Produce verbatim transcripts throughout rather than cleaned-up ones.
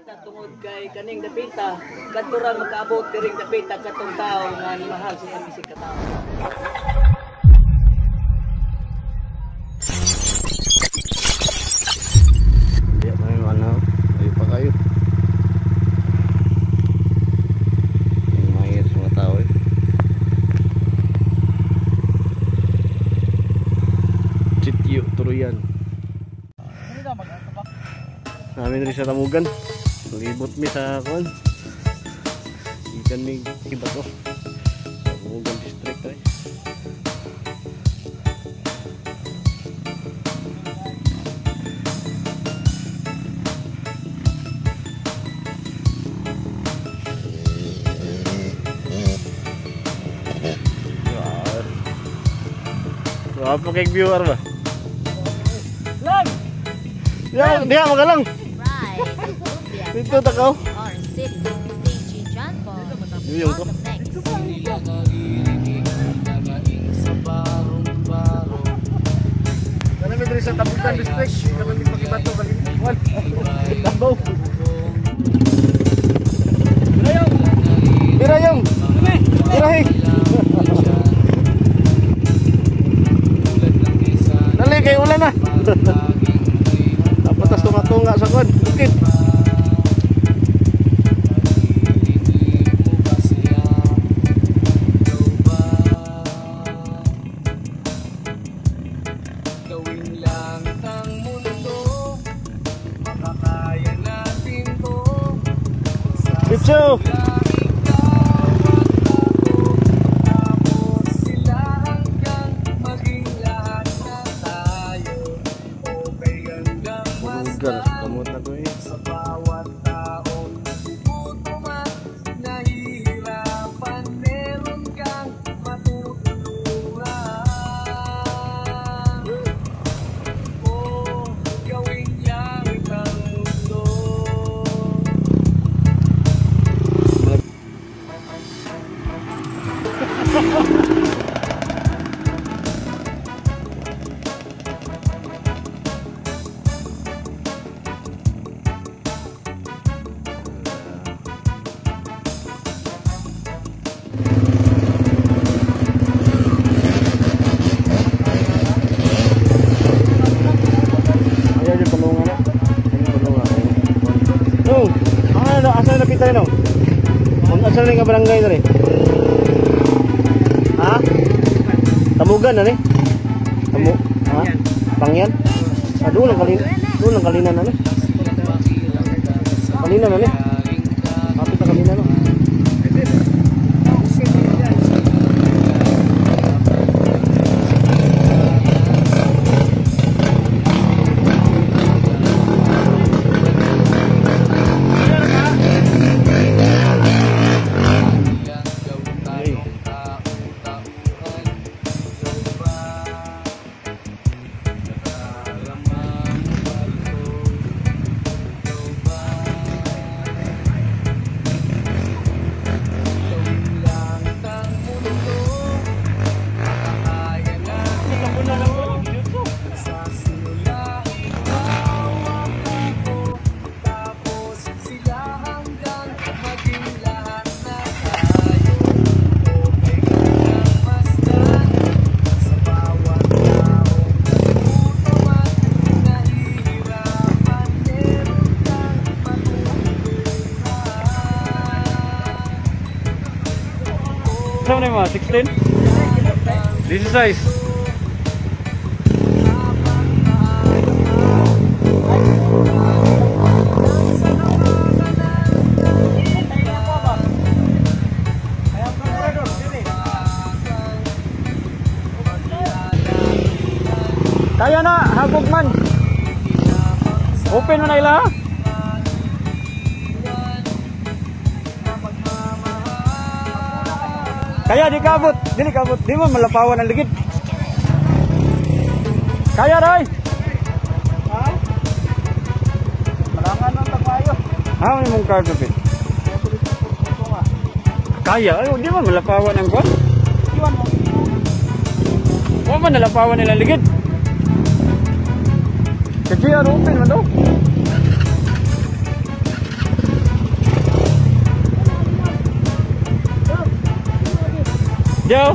Dapita tungod kay kaning dapita kadto ra makaabot diring dapita katong tao nga ni mahal sa bisig ka tao. Ya may ano, ayo pa kayo. Yung mahir sa mga tao eh. Sitio Turoyan. Namin rin sa Tamugan. Libot mi sa kuan. Ikan mi iba to. Tamugan district ay. Apa kek viewer ba? Lang. Ya, dia magalang. Dito ta ko. Yung ko. Kana mi diri sa Tamugan district, kana mi pakibato kali. Wal. Tabaw. Dirayong. Dirayong. Dirayong. Dali kay ulan na. Tapatas tunga-tunga sa kon. Bukit. Bicho. Bugar, kamot na ko eh. Sa bawat taon putuman, nahihirapan, meron kang matutunan. Oh, gawin lang ang mundo. Asa na kita no? Ang asa na nga barangay na rin? Ha? Tamugan na rin? Tamu? Ha? Pangyan? Ah, doon ang kalina. Doon ang kalina na rin. Kalina na rin. Kapit na kalina no? Ano mo? sixteen? This is size. Kaya na, habog man. Open mo na ila. Kaya di kabut, dili kabut, di mo malapawan ang ligid. Kaya ray. Ha? Malangan ang tapayo. Ha, may mong cargo pit. Kaya, ay di mo malapawan ang kwan. Iwan mo. Wa man nalapawan nila ligid. Kaya open mo daw. Joe.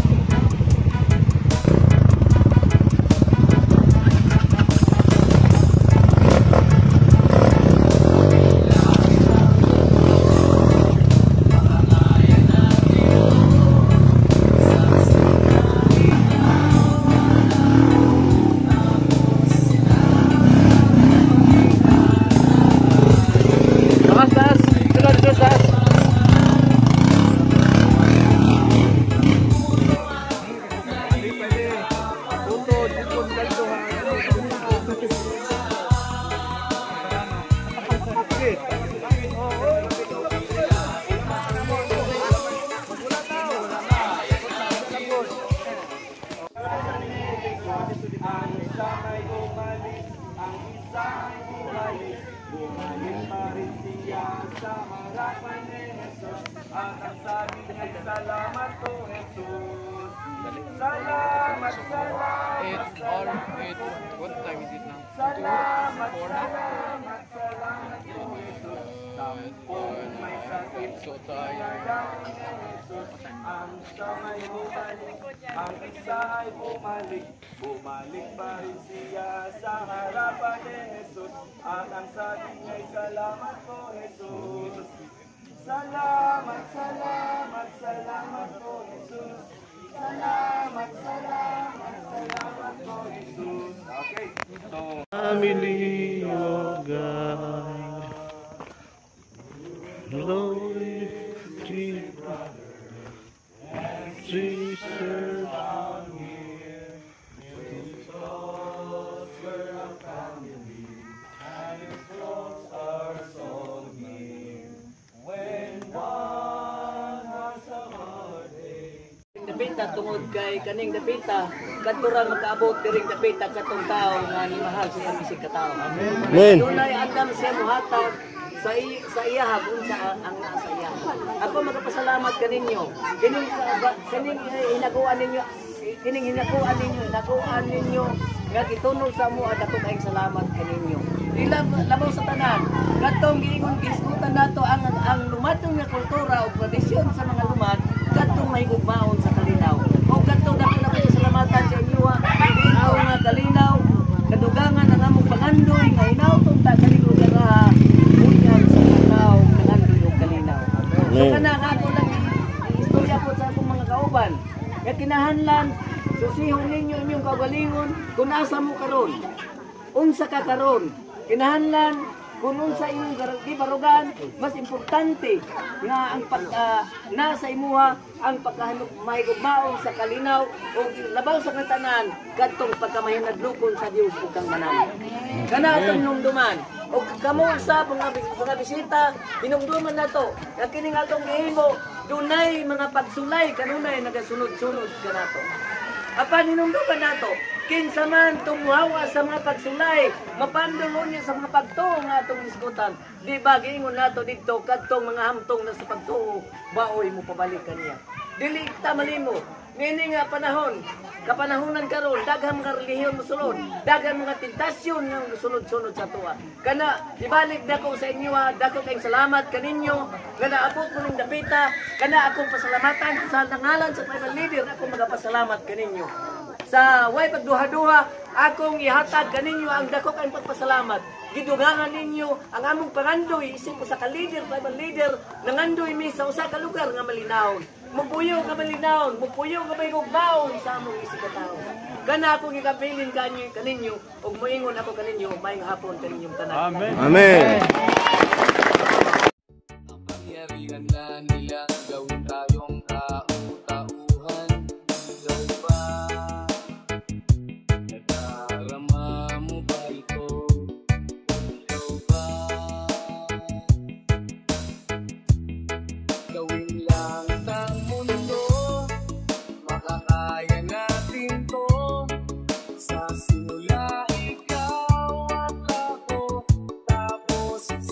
Bumalik pa rin siya sa harapan ni Jesus. At ang sabi niya, salamat po Jesus. Salamat, salamat, Eight or eight. What time is it now? salamat, Four. salamat, salamat po Jesus. Sampung may sakit, So tired. Jesus. Ang isa ay bumalik, ang isa ay bumalik. Bumalik pa rin siya sa harapan ni Jesus. At ang sabi niya, salamat po Jesus. Salamat, salamat, salamat po Jesus. Salamat, salamat, salamat po Jesus. Okay, so Family of God, Lord Jesus, Jesus. Dapita tungod kay kaning dapita kadturan makaabot diring dapita katong tawo nga ni mahal sa iyang bisig ka tawo. Amen. Dunay andam siya muhatag sa i, sa iyahag unsa ang, ang naa sa iya. Ako magapasalamat kaninyo. Kining uh, kining uh, hinaguan ninyo kining hinaguan ninyo, hinaguan ninyo nga gitunog sa mo at ako kayong salamat kaninyo. Ilang labaw sa tanan, katong giingon giskutan nato ang ang lumatong nga kultura o tradisyon sa mga lumad katong mahigugmaon sa kalinaw. O katong dako na ko salamatan sa inyo ha. Dito nga kalinaw, kadugangan ang among pangandoy nga hinawtong ta kanino gara bunyan sa kalinaw, pangandoy o kalinaw. So kana nga ako lang istorya po sa akong mga kauban. Nga kinahanglan susihon ninyo inyong kaugalingon kung asa mo karon. Unsa ka karon? Kinahanglan kung unsa imong gibarugan, mas importante nga ang pag uh, nasa imuha ang pagkahanap mahigugmaon sa kalinaw o labaw sa katanan kadtong pagkamahinadlukon sa Dios ug kang manami. Kana atong numduman o kamo sa mga mga bisita hinumduman nato nga kining atong gihimo dunay mga pagsulay kanunay nagasunod-sunod kanato. Apan hinumduman nato kinsa man tumuhawa sa mga pagsulay, mapandulon niya sa mga pagtuo nga atong isgutan. Di ba giingon nato dito kadtong mga hamtong na sa pagtuo, baoy mo pabalik kaniya. Dili ta malimo. Nini nga panahon, kapanahonan karon daghang mga relihiyon mosulod, daghang mga tentasyon nga sunod-sunod sa tuwa. Kana ibalik dako sa inyo, dako kayong salamat kaninyo nga naabot mo ning dapita, kana akong pasalamatan sa ngalan sa tribal leader, ako magapasalamat kaninyo. Sa way pagduha-duha, akong ihatag kaninyo ang dako kayong pagpasalamat. Gidugangan ninyo ang among pangandoy isip ko sa ka-leader, tribal leader, nangandoy mi sa usa ka lugar nga malinaw. Mupuyo nga malinaw, mupuyo nga may gugbaon sa among isip ka tao. Kana akong ikabilin kanyo kaninyo, ug moingon ako kaninyo, maayong hapon kaninyong tanan. Amen. Amen. Pangyarihan na nila gawin tayong tau-tauhan. Ikaw ba? Nadarama mo ba ito? Ikaw ba? Gawin lang tang mundo, makakaya natin to. Sa simula ikaw at ako, tapos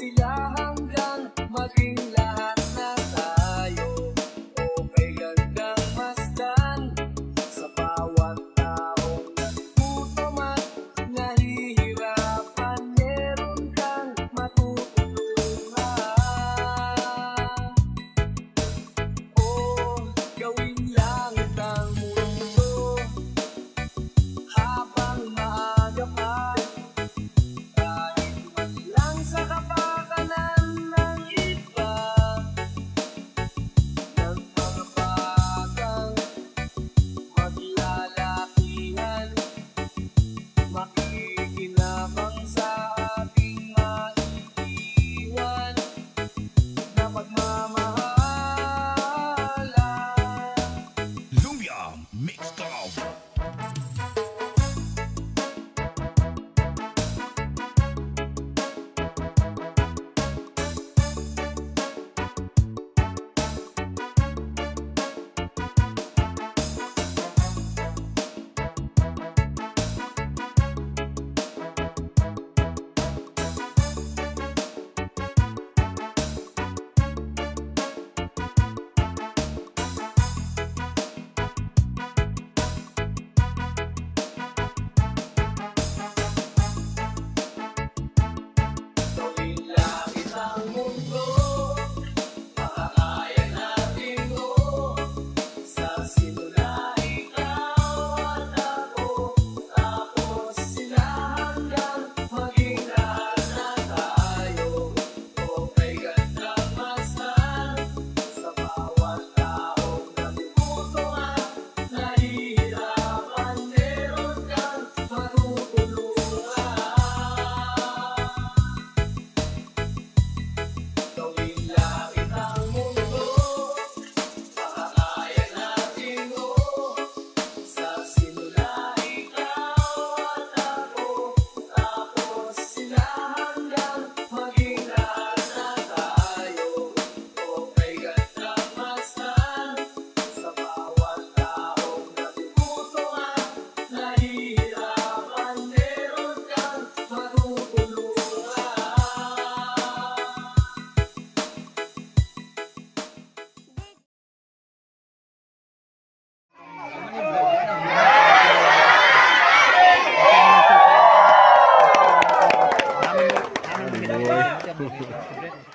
Favorite.